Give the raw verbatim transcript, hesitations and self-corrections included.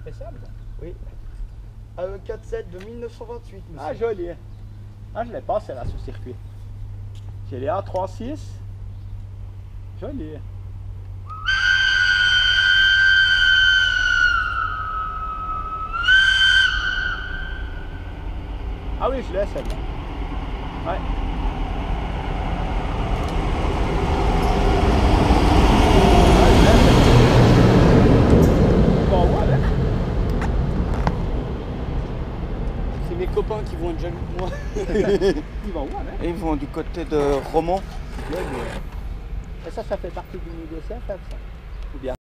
spéciale. Oui. Un quatre sept de mille neuf cent vingt-huit, monsieur. Ah, joli. Ah, je l'ai pas celle-là sur circuit. J'ai les A trente-six. Joli. Ah oui, je l'ai celle-là. Ouais. C'est mes copains qui vont être jaloux de moi. Ils vont où, hein? Ils vont du côté de Romans. Et ça, ça fait partie du négociation, ça? Ou bien?